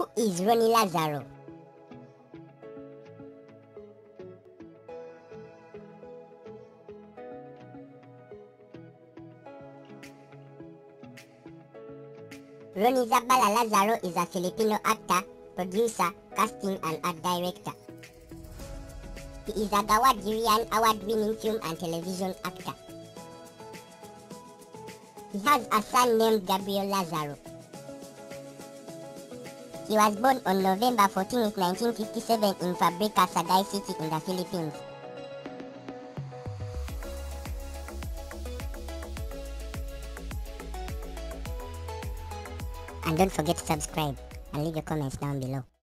Who is Ronnie Lazaro? Ronnie Zabala Lazaro is a Filipino actor, producer, casting and art director. He is a Gawad-Girian award-winning film and television actor. He has a son named Gabriel Lazaro. He was born on November 14, 1957 in Fabrica, Sagay City in the Philippines. And don't forget to subscribe and leave your comments down below.